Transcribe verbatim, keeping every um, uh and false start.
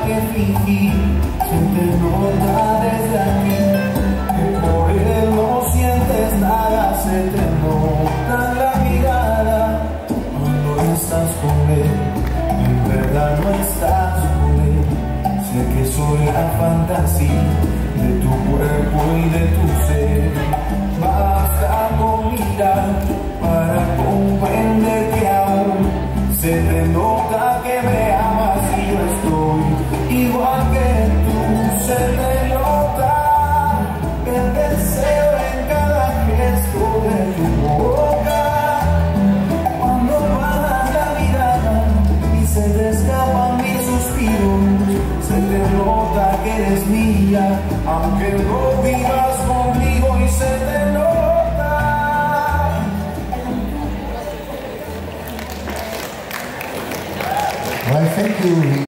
que fingir, se te nota desde aquí, que por él no sientes nada, se te nota en la mirada cuando estás con él, en verdad no estás con él. Sé que soy la fantasía de tu cuerpo y de tu ser, basta con mirar para comprender que aún se te nota que me amas y yo estoy igual que tú. Se te nota el deseo en cada gesto de tu boca, cuando bajas la mirada y se te escapan mis suspiros. Se te nota que eres mía, aunque no vivas conmigo, y se te nota. Well, thank you.